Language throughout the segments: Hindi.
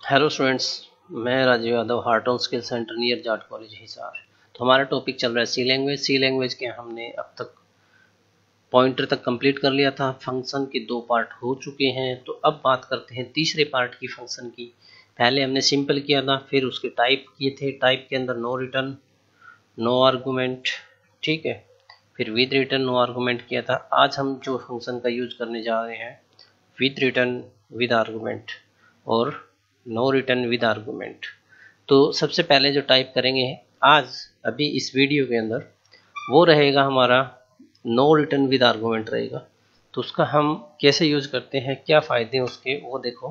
हेलो स्टूडेंट्स, मैं Rajiv Yadav, heart on skill centre near Jat college Hisar. तो हमारा टॉपिक चल रहा है सी लैंग्वेज। सी लैंग्वेज के हमने अब तक पॉइंटर तक कंप्लीट कर लिया था। फंक्शन के 2 पार्ट हो चुके हैं। तो अब बात करते हैं तीसरे पार्ट की, फंक्शन की। पहले हमने सिंपल किया था, फिर उसके टाइप किए थे। टाइप के अंदर नो रिटर्न, नो आर्गूमेंट, ठीक है। फिर विद रिटर्न, नो आर्गूमेंट किया था। आज हम जो फंक्शन का यूज करने जा रहे हैं विद रिटर्न, विद आर्गूमेंट और नो रिटर्न विद आर्गूमेंट। तो सबसे पहले जो टाइप करेंगे आज अभी इस वीडियो के अंदर, वो रहेगा हमारा नो रिटर्न विद आर्गूमेंट रहेगा। तो उसका हम कैसे यूज करते हैं, क्या फायदे हैं उसके, वो देखो।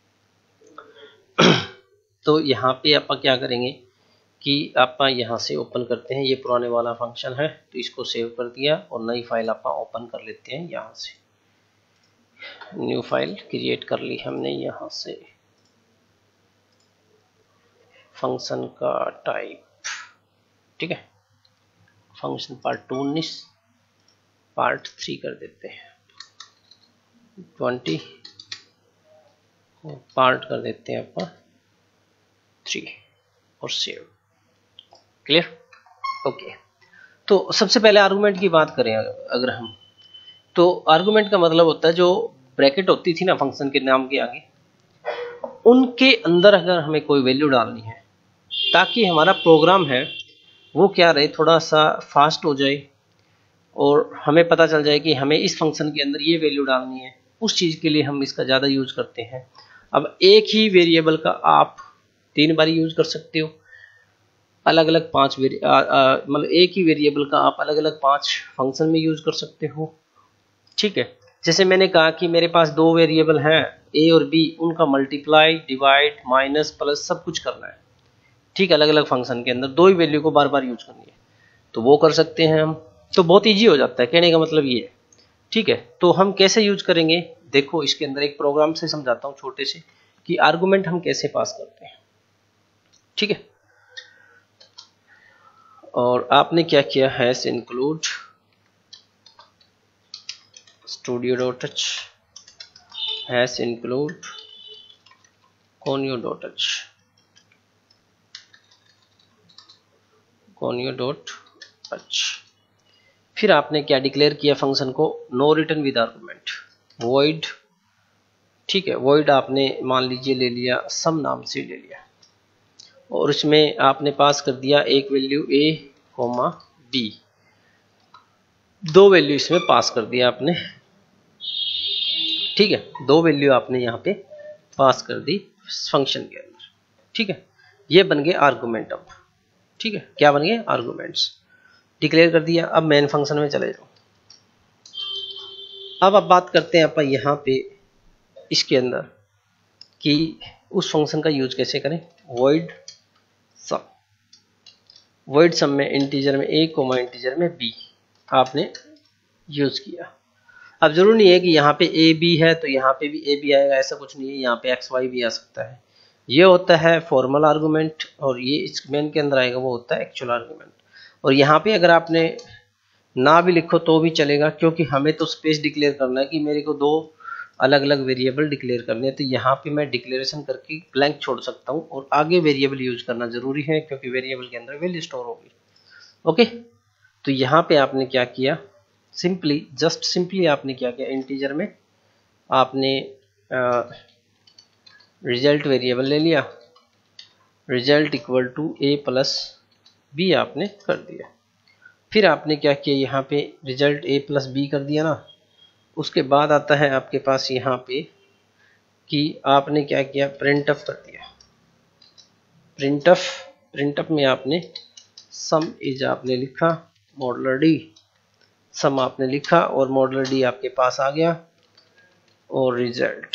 तो यहाँ पे आप क्या करेंगे कि आप यहाँ से ओपन करते हैं। ये पुराने वाला फंक्शन है, तो इसको सेव कर दिया और नई फाइल आप ओपन कर लेते हैं। यहाँ से न्यू फाइल क्रिएट कर ली हमने। यहाँ से फंक्शन का टाइप, ठीक है, फंक्शन पार्ट 2 19, पार्ट 3 कर देते हैं 20 और पार्ट कर देते हैं आपका 3 और सेव। क्लियर? ओके। तो सबसे पहले आर्गुमेंट की बात करें अगर हम, तो आर्गुमेंट का मतलब होता है जो ब्रैकेट होती थी ना फंक्शन के नाम के आगे, उनके अंदर अगर हमें कोई वैल्यू डालनी है ताकि हमारा प्रोग्राम है वो क्या रहे, थोड़ा सा फास्ट हो जाए और हमें पता चल जाए कि हमें इस फंक्शन के अंदर ये वैल्यू डालनी है, उस चीज़ के लिए हम इसका ज़्यादा यूज करते हैं। अब एक ही वेरिएबल का आप 3 बार यूज कर सकते हो, अलग अलग 5 मतलब एक ही वेरिएबल का आप अलग अलग 5 फंक्शन में यूज कर सकते हो, ठीक है। जैसे मैंने कहा कि मेरे पास 2 वेरिएबल हैं ए और बी, उनका मल्टीप्लाई, डिवाइड, माइनस, प्लस सब कुछ करना है, ठीक है। अलग अलग फंक्शन के अंदर 2 ही वैल्यू को बार बार यूज करनी है, तो वो कर सकते हैं हम। तो बहुत इजी हो जाता है, कहने का मतलब ये है, ठीक है। तो हम कैसे यूज करेंगे, देखो इसके अंदर एक प्रोग्राम से समझाता हूँ छोटे से कि आर्गुमेंट हम कैसे पास करते हैं, ठीक है। और आपने क्या किया, hash include studio.h, hash include conio.h, conio.h। फिर आपने क्या डिक्लेयर किया फंक्शन को, no return with argument, void, ठीक है। वॉइड आपने मान लीजिए ले लिया, सम नाम से ले लिया और उसमें आपने पास कर दिया एक वैल्यू a, b, 2 वैल्यू इसमें पास कर दिया आपने, ठीक है। 2 वैल्यू आपने यहाँ पे पास कर दी फंक्शन के अंदर, ठीक है। ये बन गए आर्गुमेंट अब, ठीक है। क्या बन गए, आर्गुमेंट्स डिक्लेयर कर दिया। अब मेन फंक्शन में चले जाओ। अब आप बात करते हैं अपन यहाँ पे इसके अंदर कि उस फंक्शन का यूज कैसे करें। वॉइड सम, वॉइड सम में इंटीजर में a, इंटीजर में b आपने यूज किया। अब जरूरी नहीं है कि यहाँ पे a b है तो यहाँ पे भी a b आएगा, ऐसा कुछ नहीं है। यहाँ पे x y भी आ सकता है। ये होता है फॉर्मल आर्गुमेंट और ये इस मेन के अंदर आएगा, वो होता है एक्चुअल आर्गुमेंट। और यहाँ पे अगर आपने ना भी लिखो तो भी चलेगा, क्योंकि हमें तो स्पेस डिक्लेयर करना है कि मेरे को 2 अलग अलग वेरिएबल डिक्लेयर करने हैं। तो यहाँ पे मैं डिक्लेरेशन करके ब्लैंक छोड़ सकता हूँ और आगे वेरिएबल यूज करना जरूरी है, क्योंकि वेरिएबल के अंदर वैल्यू स्टोर होगी। ओके, तो यहाँ पे आपने क्या किया, सिंपली आपने क्या किया, इंटीजर में आपने रिजल्ट वेरिएबल ले लिया, result equal to a plus b आपने कर दिया। फिर आपने क्या किया, यहाँ पे रिजल्ट a प्लस बी कर दिया ना। उसके बाद आता है आपके पास यहाँ पे कि आपने क्या किया, प्रिंटफ कर दिया। प्रिंटफ में आपने सम इज आपने लिखा, मॉडुलर डी सम आपने लिखा और मॉडुलर डी आपके पास आ गया और रिजल्ट,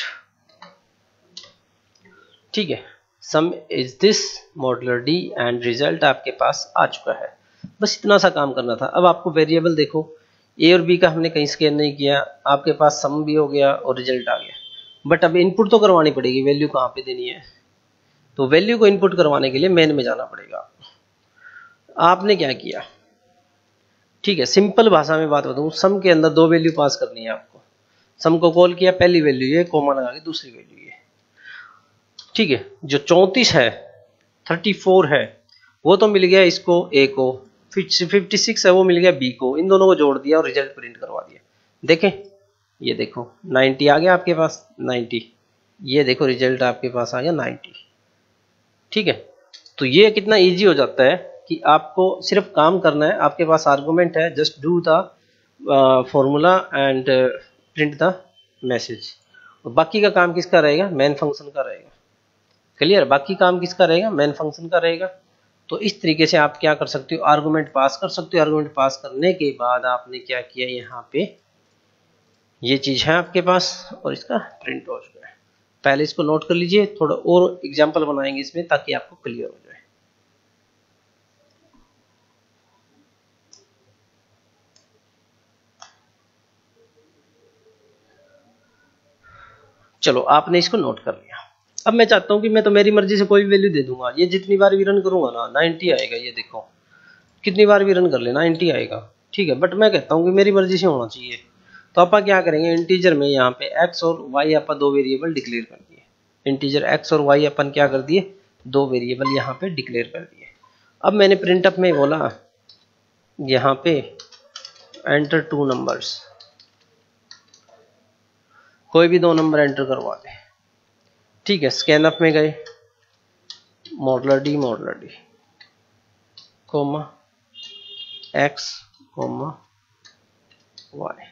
ठीक है। Sum is this modular D and result आपके पास आ चुका है। बस इतना सा काम करना था। अब आपको वेरिएबल देखो, ए और बी का हमने कहीं स्कैन नहीं किया, आपके पास सम भी हो गया और रिजल्ट आ गया। बट अब इनपुट तो करवानी पड़ेगी, वैल्यू कहाँ पे देनी है, तो वैल्यू को इनपुट करवाने के लिए मेन में जाना पड़ेगा। आपने क्या किया, ठीक है, सिंपल भाषा में बात बताऊं, सम के अंदर 2 वैल्यू पास करनी है आपको। सम को कॉल किया, पहली वैल्यू ये, कॉमा लगा के दूसरी वैल्यू ये। ठीक है। जो 34 है 34 है वो तो मिल गया इसको ए को, 56 है वो मिल गया बी को, इन दोनों को जोड़ दिया और रिजल्ट प्रिंट करवा दिया। देखें ये देखो 90 आ गया आपके पास 90, ये देखो रिजल्ट आपके पास आ गया 90। ठीक है, तो ये कितना इजी हो जाता है कि आपको सिर्फ काम करना है, आपके पास आर्गुमेंट है, just do the formula and print the message. और बाकी का काम किसका रहेगा, मेन फंक्शन का रहेगा। क्लियर, बाकी काम किसका रहेगा, मेन फंक्शन का रहेगा। तो इस तरीके से आप क्या कर सकते हो, आर्गुमेंट पास कर सकते हो। आर्गुमेंट पास करने के बाद आपने क्या किया, यहाँ पे ये चीज है आपके पास और इसका प्रिंट हो चुका है। पहले इसको नोट कर लीजिए, थोड़ा और एग्जांपल बनाएंगे इसमें ताकि आपको क्लियर हो जाए। चलो आपने इसको नोट कर लिया। अब मैं चाहता हूं कि मैं तो मेरी मर्जी से कोई भी वैल्यू दे दूंगा, ये जितनी बार भी रन करूंगा ना 90 आएगा। ये देखो कितनी बार भी रन कर लेना 90 आएगा। ठीक है, बट मैं कहता हूं कि मेरी मर्जी से होना चाहिए। तो आप क्या करेंगे, इंटीजर में यहाँ पे x और y आप दो वेरिएबल डिक्लेयर कर दिए। इंटीजर x और y अपन क्या कर दिए, दो वेरिएबल यहाँ पे डिक्लेयर कर दिए। अब मैंने प्रिंटअप में बोला यहाँ पे एंटर टू नंबर्स, कोई भी दो नंबर एंटर करवा दे। ठीक है, स्कैनअप में गए modular D comma x comma y।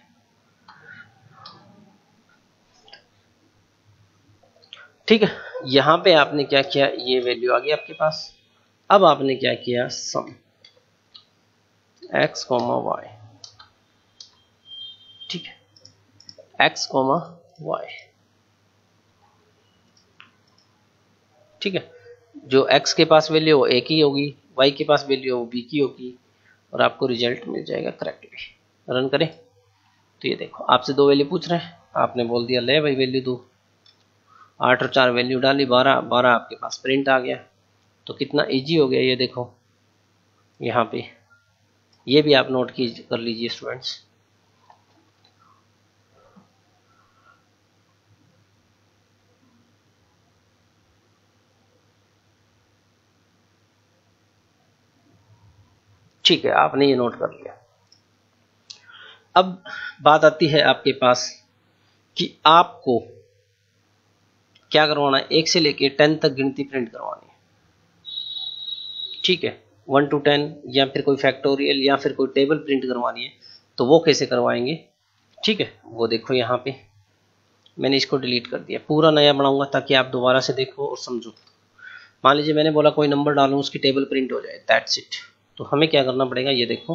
ठीक है, यहां पे आपने क्या किया, ये वैल्यू आ गई आपके पास। अब आपने क्या किया, सम x कोमा y। ठीक है, x कोमा y। ठीक है, जो x के पास वैल्यू वो a की होगी, y के पास वैल्यू वो b की होगी और आपको रिजल्ट मिल जाएगा करेक्टली। रन करें तो ये देखो आपसे दो वैल्यू पूछ रहे हैं, आपने बोल दिया ले भाई वैल्यू दो, 8 और 4 वैल्यू डाली, 12 आपके पास प्रिंट आ गया। तो कितना इजी हो गया ये देखो। यहाँ पे ये भी आप नोट कर लीजिए स्टूडेंट्स। ठीक है, आपने ये नोट कर लिया। अब बात आती है आपके पास कि आपको क्या करवाना है, 1 से लेके 10 तक गिनती प्रिंट करवानी है। ठीक है, 1 to 10 या फिर कोई फैक्टोरियल या फिर कोई टेबल प्रिंट करवानी है, तो वो कैसे करवाएंगे। ठीक है, वो देखो यहाँ पे मैंने इसको डिलीट कर दिया, पूरा नया बनाऊंगा ताकि आप दोबारा से देखो और समझो। मान लीजिए मैंने बोला कोई नंबर डालूं उसकी टेबल प्रिंट हो जाए, दैट्स इट। तो हमें क्या करना पड़ेगा, ये देखो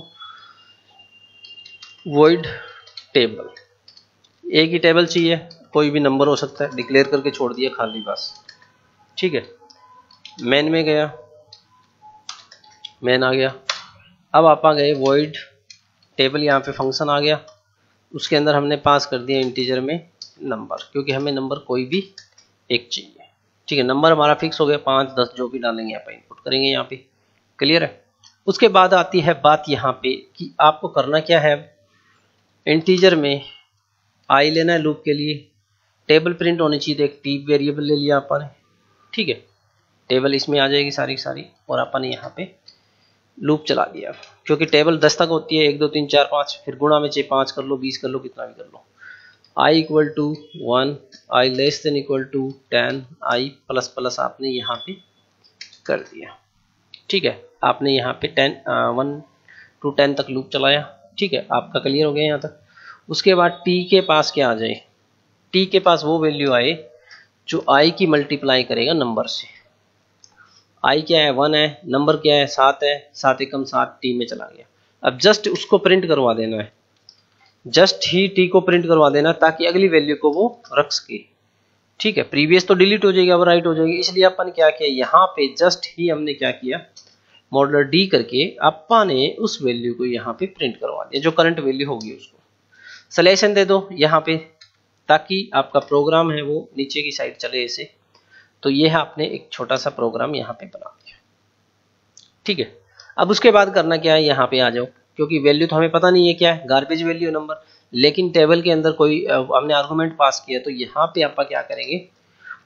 वॉइड टेबल, एक ही टेबल चाहिए, कोई भी नंबर हो सकता है, डिक्लेयर करके छोड़ दिया खाली बस। ठीक है, मेन में गया, मेन आ गया। अब आप आ गए वॉइड टेबल, यहाँ पे फंक्शन आ गया, उसके अंदर हमने पास कर दिया इंटीजर में नंबर, क्योंकि हमें नंबर कोई भी एक चाहिए। ठीक है, नंबर हमारा फिक्स हो गया, 5 10 जो भी डालेंगे आप इनपुट करेंगे यहाँ पे। क्लियर है। उसके बाद आती है बात यहाँ पे कि आपको करना क्या है। इंटीजर में आई लेना है लूप के लिए, टेबल प्रिंट होनी चाहिए, एक टी वेरिएबल ले लिया अपन। ठीक है, टेबल इसमें आ जाएगी सारी सारी, और अपन ने यहाँ पे लूप चला दिया, क्योंकि टेबल 10 तक होती है, 1 2 3 4 5, फिर गुणा में चाहे 5 कर लो, 20 कर लो, कितना भी कर लो। i equal to 1, i less than equal to 10, i plus plus आपने यहाँ पे कर दिया। ठीक है, आपने यहाँ पे 1 to 10 तक लूप चलाया। ठीक है, आपका क्लियर हो गया यहाँ तक। उसके बाद t के पास क्या आ जाए, t के पास वो वैल्यू आए जो i की मल्टीप्लाई करेगा नंबर से। i क्या है, 1 है, नंबर क्या है, 7 है, 7 एकम 7 t में चला गया। अब जस्ट उसको प्रिंट करवा देना है, जस्ट ही t को प्रिंट करवा देना ताकि अगली वैल्यू को वो रख सके। ठीक है, प्रीवियस तो डिलीट हो जाएगी, अब राइट हो जाएगी, इसलिए अपन क्या किया, यहाँ पे जस्ट ही हमने क्या किया, मॉडुलर डी करके अपन ने उस वैल्यू को यहाँ पे प्रिंट करवा दिया, जो करंट वैल्यू होगी उसको। सलेक्शन दे दो यहाँ पे ताकि आपका प्रोग्राम है वो नीचे की साइड चले ऐसे। तो ये है आपने एक छोटा सा प्रोग्राम यहाँ पे बना दिया। ठीक है, अब उसके बाद करना क्या है, यहाँ पे आ जाओ, क्योंकि वैल्यू तो हमें पता नहीं है क्या है, गार्बेज वैल्यू नंबर, लेकिन टेबल के अंदर कोई हमने आर्गुमेंट पास किया, तो यहाँ पे आप क्या करेंगे,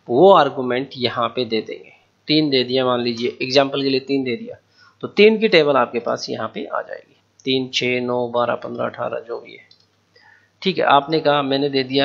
वो आर्गुमेंट यहाँ पे दे देंगे। 3 दे दिया, मान लीजिए एग्जाम्पल के लिए 3 दे दिया, तो 3 की टेबल आपके पास यहाँ पे आ जाएगी। 3, 6, 9, 12, 15, 18 जो भी है। ठीक है, आपने कहा मैंने दे दिया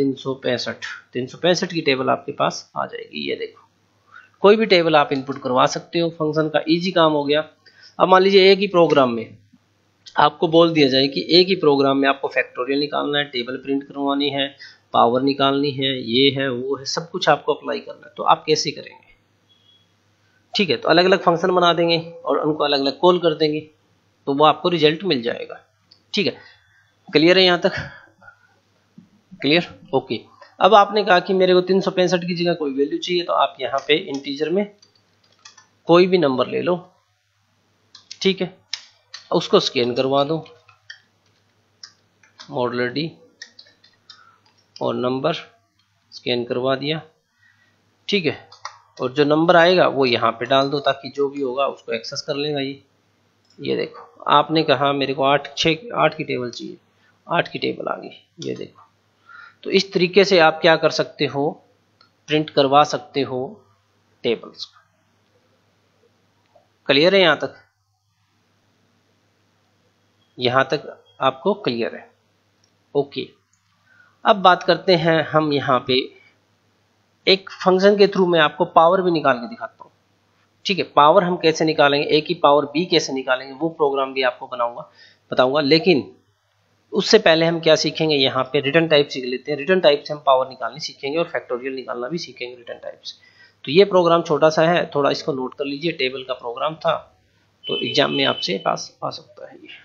365 की टेबल आपके पास आ जाएगी। ये देखो, कोई भी टेबल आप इनपुट करवा सकते हो, फंक्शन का इजी काम हो गया। अब मान लीजिए एक ही प्रोग्राम में आपको बोल दिया जाए कि एक ही प्रोग्राम में आपको फैक्टोरियल निकालना है, टेबल प्रिंट करवानी है, पावर निकालनी है, ये है वो है, सब कुछ आपको अप्लाई करना है, तो आप कैसे करेंगे? ठीक है, तो अलग अलग फंक्शन बना देंगे और उनको अलग अलग कॉल कर देंगे, तो वो आपको रिजल्ट मिल जाएगा। ठीक है, क्लियर है यहाँ तक? क्लियर? ओके। अब आपने कहा कि मेरे को 365 की जगह कोई वैल्यू चाहिए, तो आप यहाँ पे इंटीजर में कोई भी नंबर ले लो। ठीक है, उसको स्कैन करवा दो, मॉडुलर डी और नंबर स्कैन करवा दिया। ठीक है, और जो नंबर आएगा वो यहाँ पे डाल दो, ताकि जो भी होगा उसको एक्सेस कर लेगा ये देखो, आपने कहा मेरे को 8 की टेबल चाहिए, 8 की टेबल आ गई। ये देखो, तो इस तरीके से आप क्या कर सकते हो, प्रिंट करवा सकते हो टेबल्स। क्लियर है यहाँ तक? यहाँ तक आपको क्लियर है? ओके। अब बात करते हैं हम यहाँ पे एक फंक्शन के थ्रू मैं आपको पावर भी निकाल के दिखाता हूँ। ठीक है, पावर हम कैसे निकालेंगे, ए की पावर बी कैसे निकालेंगे, वो प्रोग्राम भी आपको बताऊंगा। लेकिन उससे पहले हम क्या सीखेंगे, यहाँ पे रिटर्न टाइप सीख लेते हैं। रिटर्न टाइप से हम पावर निकालनी सीखेंगे और फैक्टोरियल निकालना भी सीखेंगे रिटर्न टाइप से। तो ये प्रोग्राम छोटा सा है, थोड़ा इसको नोट कर लीजिए, टेबल का प्रोग्राम था, तो एग्जाम में आपसे पास आ सकता है ये।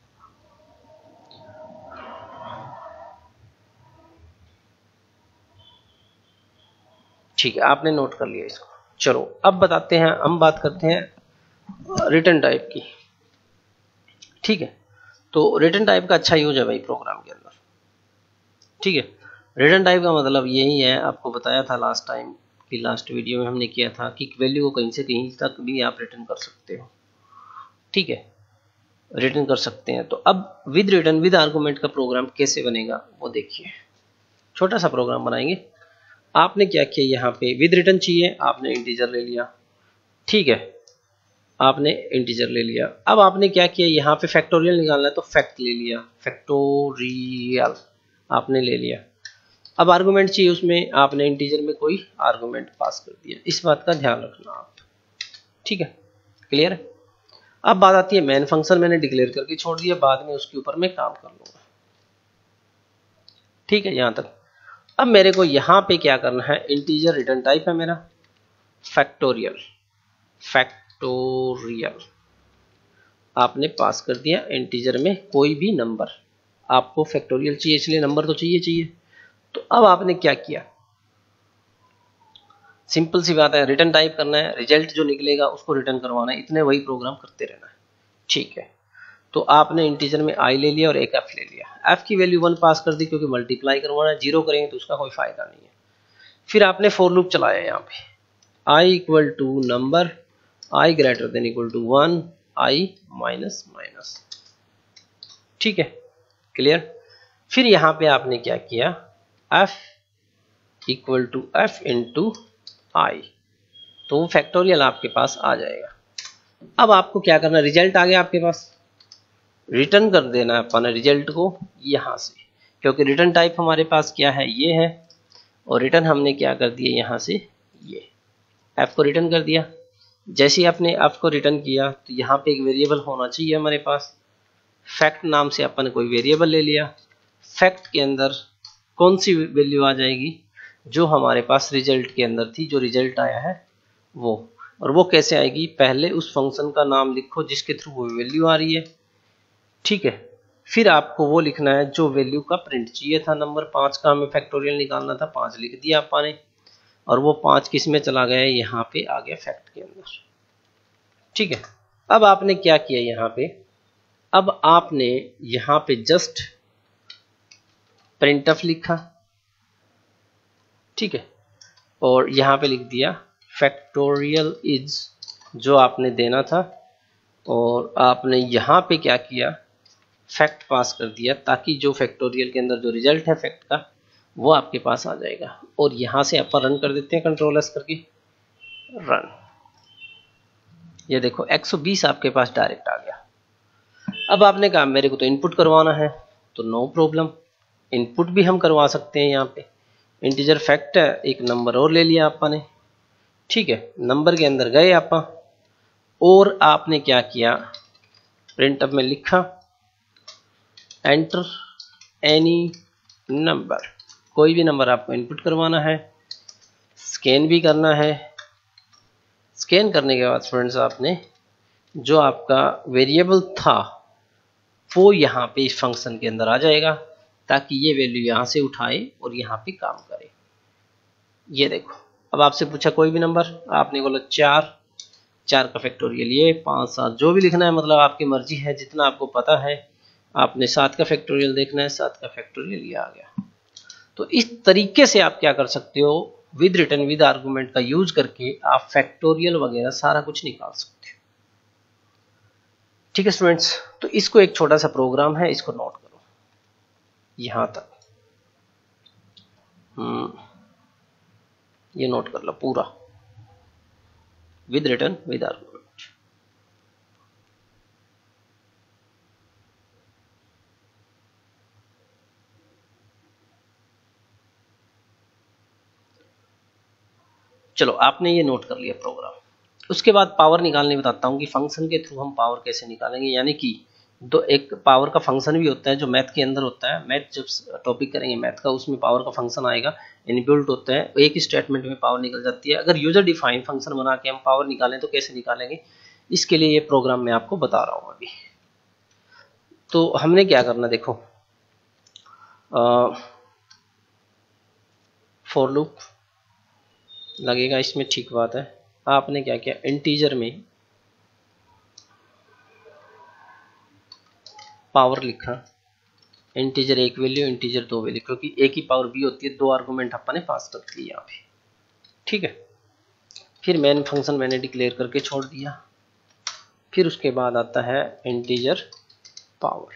ठीक है, आपने नोट कर लिया इसको। चलो अब बताते हैं, हम बात करते हैं रिटर्न टाइप की। ठीक है, तो रिटर्न टाइप का अच्छा यूज है भाई प्रोग्राम के अंदर। ठीक है, रिटर्न टाइप का मतलब यही है, आपको बताया था लास्ट टाइम की लास्ट वीडियो में हमने किया था कि वैल्यू को कहीं से कहीं तक भी आप रिटर्न कर सकते हो। ठीक है, रिटर्न कर सकते हैं। तो अब विद रिटर्न विद आर्गुमेंट का प्रोग्राम कैसे बनेगा वो देखिए। छोटा सा प्रोग्राम बनाएंगे। आपने क्या किया, यहाँ पे विद रिटर्न चाहिए, आपने इंटीजर ले लिया। ठीक है, आपने इंटीजर ले लिया। अब आपने क्या किया, यहाँ पे फैक्टोरियल निकालना है, तो फैक्ट ले लिया, फैक्टोरियल आपने ले लिया। अब आर्गुमेंट चाहिए, उसमें आपने इंटीजर में कोई आर्गुमेंट पास कर दिया। इस बात का ध्यान रखना आप। ठीक है, क्लियर है? अब बात आती है मेन फंक्शन, मैंने डिक्लेयर करके छोड़ दिया, बाद में उसके ऊपर मैं काम कर लूंगा। ठीक है, यहां तक। अब मेरे को यहां पे क्या करना है, इंटीजर रिटर्न टाइप है मेरा, फैक्टोरियल आपने पास कर दिया इंटीजर में कोई भी नंबर। आपको फैक्टोरियल चाहिए इसलिए नंबर तो चाहिए। तो अब आपने क्या किया, सिंपल सी बात है, रिटर्न टाइप करना है, रिजल्ट जो निकलेगा उसको रिटर्न करवाना है, इतने वही प्रोग्राम करते रहना है। ठीक है, तो आपने इंटीजर में i ले लिया और एक f ले लिया। f की वैल्यू 1 पास कर दी, क्योंकि मल्टीप्लाई करवाना है, 0 करेंगे तो उसका कोई फायदा नहीं है। फिर आपने फॉर लूप चलाया यहाँ पे, i equal to number, i greater than equal to 1, i minus minus. ठीक है, क्लियर? फिर यहाँ पे आपने क्या किया, f equal to f into i, तो वो फैक्टोरियल आपके पास आ जाएगा। अब आपको क्या करना, रिजल्ट आ गया आपके पास, रिटर्न कर देना है अपने रिजल्ट को यहां से, क्योंकि रिटर्न टाइप हमारे पास क्या है, ये है, और रिटर्न हमने क्या कर दिया यहां से, ये f को रिटर्न कर दिया। जैसे ही आपने f को रिटर्न किया, तो यहाँ पे एक वेरिएबल होना चाहिए हमारे पास, फैक्ट नाम से अपन ने कोई वेरिएबल ले लिया। फैक्ट के अंदर कौन सी वैल्यू आ जाएगी, जो हमारे पास रिजल्ट के अंदर थी, जो रिजल्ट आया है वो। और वो कैसे आएगी, पहले उस फंक्शन का नाम लिखो जिसके थ्रू वो वैल्यू आ रही है। ठीक है, फिर आपको वो लिखना है जो वैल्यू का प्रिंट चाहिए था। नंबर 5 का हमें फैक्टोरियल निकालना था, 5 लिख दिया आपने, और वो 5 किस में चला गया, यहाँ पे आ गया फैक्ट के अंदर। ठीक है, अब आपने क्या किया यहाँ पे, अब आपने यहाँ पे जस्ट प्रिंटफ लिखा। ठीक है, और यहाँ पे लिख दिया फैक्टोरियल इज, जो आपने देना था, और आपने यहाँ पे क्या किया, फैक्ट पास कर दिया, ताकि जो फैक्टोरियल के अंदर जो रिजल्ट है फैक्ट का, वो आपके पास आ जाएगा। और यहां से अपन रन कर देते हैं कंट्रोल एस करके, रन। ये देखो 120 आपके पास डायरेक्ट आ गया। अब आपने कहा मेरे को तो इनपुट करवाना है, तो नो प्रॉब्लम, इनपुट भी हम करवा सकते हैं। यहाँ पे इंटीजर फैक्ट है, एक नंबर और ले लिया आपने, ठीक है। नंबर के अंदर गए आप और आपने क्या किया, प्रिंटअप में लिखा एंटर एनी नंबर, कोई भी नंबर आपको इनपुट करवाना है, स्कैन भी करना है। स्कैन करने के बाद फ्रेंड्स आपने जो आपका वेरिएबल था वो यहाँ पे इस फंक्शन के अंदर आ जाएगा, ताकि ये वैल्यू यहाँ से उठाए और यहाँ पे काम करे। ये देखो, अब आपसे पूछा कोई भी नंबर, आपने बोला 4, 4 का फैक्टोरियल ये, 5, 7 जो भी लिखना है, मतलब आपकी मर्जी है, जितना आपको पता है। आपने 7 का फैक्टोरियल देखना है, 7 का फैक्टोरियल ये आ गया। तो इस तरीके से आप क्या कर सकते हो, विद रिटर्न विद आर्गुमेंट का यूज करके आप फैक्टोरियल वगैरह सारा कुछ निकाल सकते हो। ठीक है स्टूडेंट्स, तो इसको एक छोटा सा प्रोग्राम है, इसको नोट करो यहां तक। ये नोट कर लो पूरा, विद रिटर्न विद आर्गुमेंट। चलो आपने ये नोट कर लिया प्रोग्राम। उसके बाद पावर निकालने बताता हूँ कि फंक्शन के थ्रू हम पावर कैसे निकालेंगे। यानी कि एक पावर का फंक्शन भी होता है जो मैथ के अंदर होता है। मैथ जब टॉपिक करेंगे मैथ का, उसमें पावर का फंक्शन आएगा, इनबिल्ट होता है, एक ही स्टेटमेंट में पावर निकल जाती है। अगर यूजर डिफाइन फंक्शन बना के हम पावर निकालें तो कैसे निकालेंगे, इसके लिए ये प्रोग्राम मैं आपको बता रहा हूँ अभी। तो हमने क्या करना, देखो फॉर लूप लगेगा इसमें, ठीक बात है। आपने क्या किया, इंटीजर में पावर लिखा, इंटीजर एक वैल्यू, इंटीजर 2 वैल्यू, क्योंकि एक ही पावर बी होती है, 2 आर्गुमेंट अपन ने पास कर दिए यहाँ पे, ठीक है। फिर मेन फंक्शन मैंने डिक्लेयर करके छोड़ दिया। फिर उसके बाद आता है इंटीजर पावर,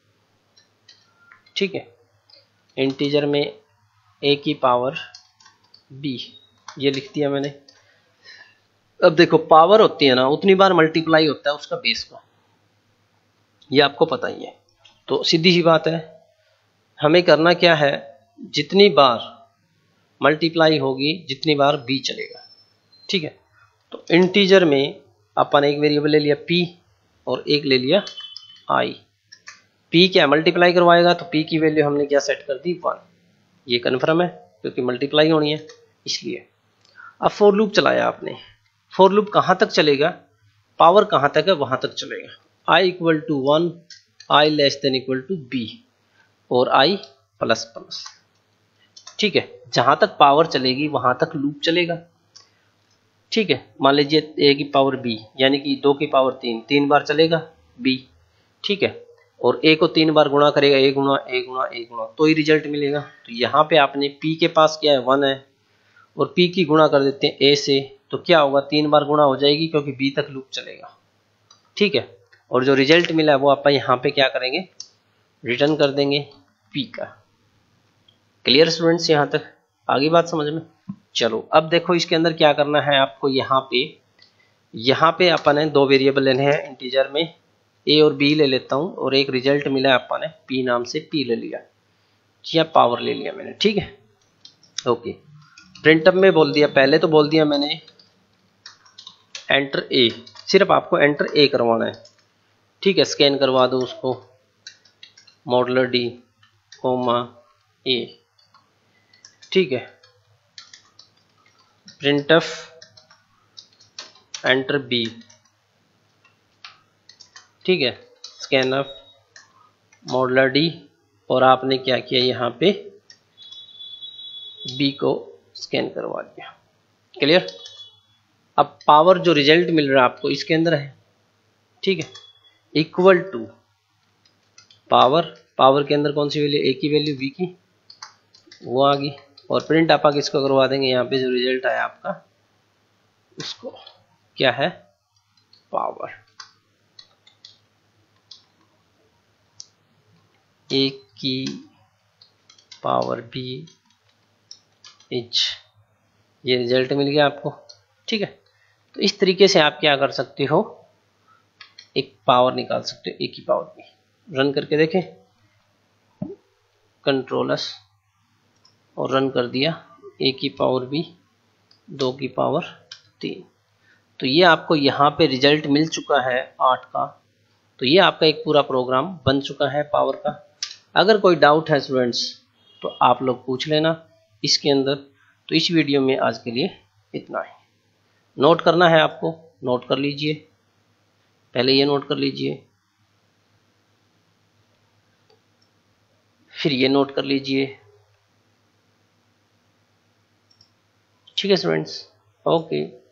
ठीक है। इंटीजर में ए की पावर बी, ये लिख दिया मैंने। अब देखो पावर होती है ना, उतनी बार मल्टीप्लाई होता है उसका बेस का, ये आपको पता ही है। तो सीधी सी बात है, हमें करना क्या है, जितनी बार मल्टीप्लाई होगी जितनी बार बी चलेगा, ठीक है। तो इंटीजर में अपन एक वेरिएबल ले लिया पी और एक ले लिया आई। पी क्या मल्टीप्लाई करवाएगा, तो पी की वैल्यू हमने क्या सेट कर दी 1, ये कन्फर्म है क्योंकि मल्टीप्लाई होनी है इसलिए। अब फॉर लूप चलाया आपने, फॉर लूप कहां तक चलेगा, पावर कहां तक है वहां तक चलेगा। I equal to 1, I less than equal to B और आई प्लस प्लस, ठीक है। जहां तक पावर चलेगी वहां तक लूप चलेगा, ठीक है। मान लीजिए ए की पावर बी, यानी कि 2 की पावर 3, 3 बार चलेगा बी, ठीक है। और ए को 3 बार गुणा करेगा, ए गुणा ए गुणा ए गुणा, तो ही रिजल्ट मिलेगा। तो यहाँ पे आपने पी के पास क्या है 1 है, और पी की गुणा कर देते हैं ए से, तो क्या होगा 3 बार गुणा हो जाएगी क्योंकि बी तक लूप चलेगा, ठीक है। और जो रिजल्ट मिला है वो आप यहाँ पे क्या करेंगे, रिटर्न कर देंगे पी का। क्लियर स्टूडेंट्स, यहाँ तक आगे बात समझ में। चलो अब देखो इसके अंदर क्या करना है आपको। यहाँ पे अपन ने 2 वेरिएबल लेने हैं इंटीजर में, ए और बी ले लेता हूँ, और एक रिजल्ट मिला है अपन ने पी नाम से, पी ले लिया या पावर ले लिया मैंने, ठीक है। ओके, प्रिंटअप में बोल दिया, पहले तो बोल दिया मैंने एंटर ए, सिर्फ आपको एंटर ए करवाना है, ठीक है। स्कैन करवा दो उसको, मॉडुलर डी कोमा ए, ठीक है। प्रिंटफ एंटर बी, ठीक है। स्कैन ऑफ मॉडुलर डी, और आपने क्या किया यहाँ पे बी को स्कैन करवा दिया। क्लियर। अब पावर जो रिजल्ट मिल रहा है आपको इसके अंदर है, ठीक है, इक्वल टू पावर, पावर के अंदर कौन सी वैल्यू, ए की वैल्यू बी की, वो आ गई। और प्रिंट आप किसको करवा देंगे, यहाँ पे जो रिजल्ट आया आपका उसको, क्या है पावर, ए की पावर बी इंच, ये रिजल्ट मिल गया आपको। ठीक है, तो इस तरीके से आप क्या कर सकते हो, एक पावर निकाल सकते हो, ए की पावर भी। रन करके देखें, कंट्रोल S और रन कर दिया, ए की पावर भी 2 की पावर 3। तो ये आपको यहाँ पे रिजल्ट मिल चुका है 8 का। तो ये आपका एक पूरा प्रोग्राम बन चुका है पावर का। अगर कोई डाउट है स्टूडेंट्स तो आप लोग पूछ लेना इसके अंदर। तो इस वीडियो में आज के लिए इतना ही। नोट करना है आपको, नोट कर लीजिए, पहले ये नोट कर लीजिए, फिर ये नोट कर लीजिए। ठीक है स्टूडेंट्स, ओके।